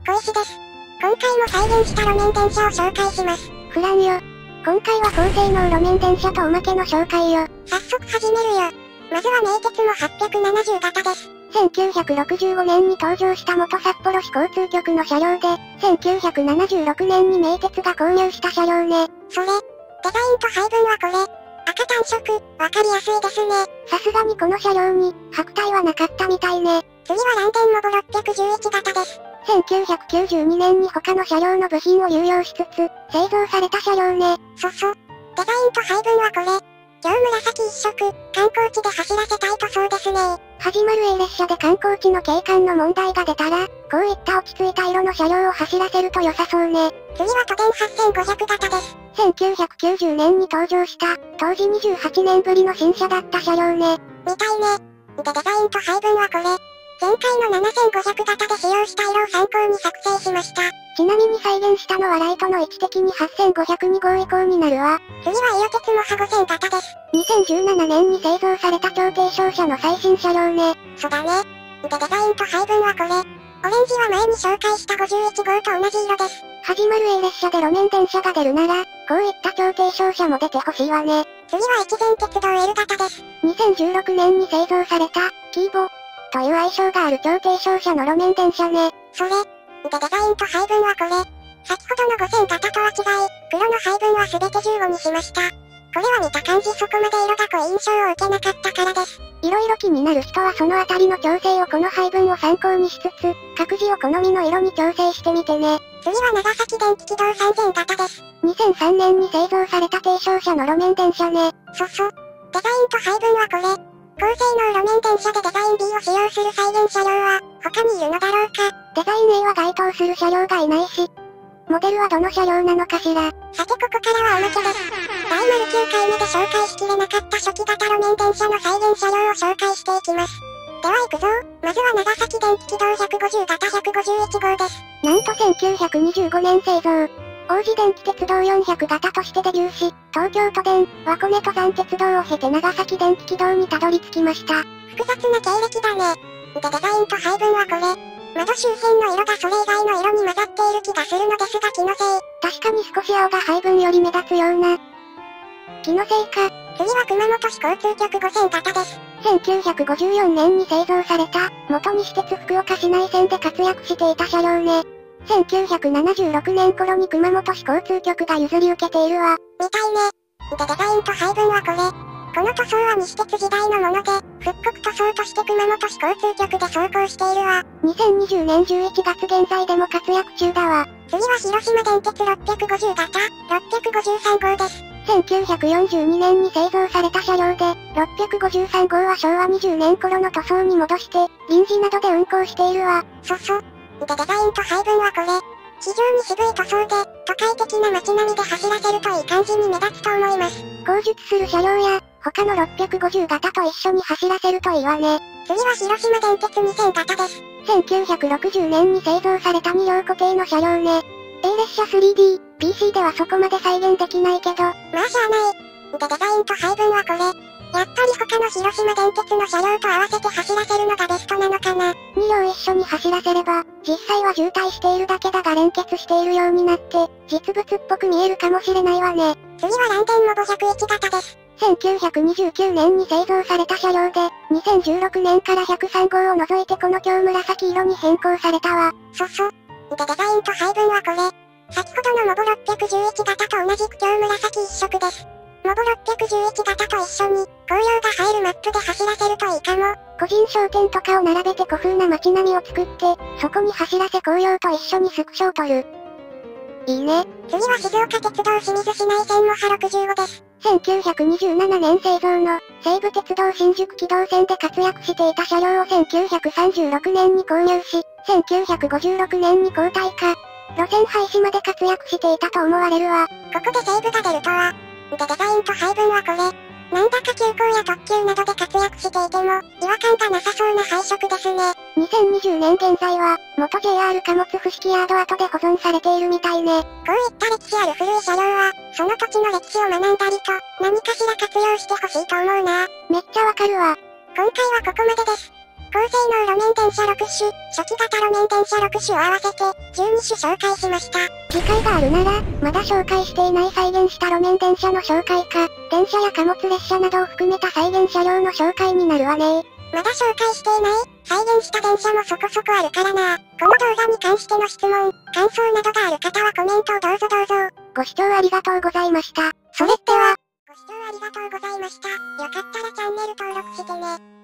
小石です。今回も再現した路面電車を紹介します。 フランよ。今回は高性能路面電車とおまけの紹介よ。 早速始めるよ。まずは名鉄の870型です。 1965年に登場した元札幌市交通局の車両で、1976年に名鉄が購入した車両ね。 それ、デザインと配分はこれ。赤単色、わかりやすいですね。 さすがにこの車両に、白体はなかったみたいね。 次はランデンモボ611型です。 1992年に他の車両の部品を流用しつつ、製造された車両ね。 デザインと配分はこれ。今日紫一色、観光地で走らせたい塗装ですね。 始まる A 列車で観光地の景観の問題が出たら、こういった落ち着いた色の車両を走らせると良さそうね。 次は都電8500型です。 1990年に登場した、当時28年ぶりの新車だった車両ね。 みたいね。で、デザインと配分はこれ。前回の7500型で使用した色を参考に作成しました。 ちなみに再現したのはライトの位置的に8502号以降になるわ。 次は伊予鉄の羽5000型です。 2017年に製造された超低床車の最新車両ね。 そうだね。で、デザインと配分はこれ。オレンジは前に紹介した51号と同じ色です。 始まる A 列車で路面電車が出るなら、こういった超低床車も出てほしいわね。 次は越前鉄道 L 型です。 2016年に製造された、キーボという愛称がある超低床車の路面電車ね。 それ。で、デザインと配分はこれ。先ほどの5000型とは違い、黒の配分は全て15にしました。これは見た感じそこまで色が濃い印象を受けなかったからです。 いろいろ気になる人はそのあたりの調整をこの配分を参考にしつつ、各自を好みの色に調整してみてね。 次は長崎電気軌道3000型です。 2003年に製造された低床車の路面電車ね。 デザインと配分はこれ。高性能路面電車でデザイン B を使用する再現車両は、他にいるのだろうか。 デザイン A は該当する車両がいないし、モデルはどの車両なのかしら。 さてここからはおまけです。第9回目で紹介しきれなかった初期型路面電車の再現車両を紹介していきます。では行くぞ。まずは長崎電気軌道150型151号です。 なんと1925年製造。王子電気鉄道400型としてデビューし、東京都電、和骨登山鉄道を経て長崎電気軌道にたどり着きました。 複雑な経歴だね。で、デザインと配分はこれ。窓周辺の色がそれ以外の色に混ざっている気がするのですが気のせい。 確かに少し青が配分より目立つような。気のせいか。 次は熊本市交通局5000型です。 1954年に製造された、元西鉄福岡市内線で活躍していた車両ね。1976年頃に熊本市交通局が譲り受けているわ。 みたいね。で、デザインと配分はこれ。この塗装は西鉄時代のもので、復刻塗装として熊本市交通局で走行しているわ。 2020年11月現在でも活躍中だわ。 次は広島電鉄650型、653号です。 1942年に製造された車両で、653号は昭和20年頃の塗装に戻して、臨時などで運行しているわ。 で、デザインと配分はこれ。非常に渋い塗装で、都会的な街並みで走らせるといい感じに目立つと思います。 後述する車両や、他の650型と一緒に走らせるといいわね。 次は広島電鉄2000型です。 1960年に製造された2両固定の車両ね。A 列車 3D、PC ではそこまで再現できないけど。 まあしゃあない。で、デザインと配分はこれ。やっぱり他の広島電鉄の車両と合わせて走らせるのがベストなのかな。 2両一緒に走らせれば、実際は渋滞しているだけだが連結しているようになって、実物っぽく見えるかもしれないわね。 次はランデンモボ101型です。 1929年に製造された車両で、2016年から103号を除いてこの強紫色に変更されたわ。 で、デザインと配分はこれ。先ほどのモボ611型と同じく強紫一色です。モボ611型と一緒に、紅葉が映えるマップで走らせるといいかも。 個人商店とかを並べて古風な街並みを作って、そこに走らせ紅葉と一緒にスクショを撮る。いいね。 次は静岡鉄道清水市内線の波65です。 1927年製造の、西武鉄道新宿軌道線で活躍していた車両を1936年に購入し、1956年に交代化。路線廃止まで活躍していたと思われるわ。 ここで西武が出るとは。で、デザインと配分はこれ。なんだか急行や特急などで活躍していても、違和感がなさそうな配色ですね。 2020年現在は、元 JR 貨物伏木ヤード跡で保存されているみたいね。 こういった歴史ある古い車両は、その土地の歴史を学んだりと、何かしら活用してほしいと思うな。 めっちゃわかるわ。 今回はここまでです。 高性能路面電車6種、初期型路面電車6種を合わせて、12種紹介しました。 機会があるなら、まだ紹介していない再現した路面電車の紹介か、電車や貨物列車などを含めた再現車両の紹介になるわね。 まだ紹介していない、再現した電車もそこそこあるからな。この動画に関しての質問、感想などがある方はコメントをどうぞどうぞ。 ご視聴ありがとうございました。 それでは、ご視聴ありがとうございました。よかったらチャンネル登録してね。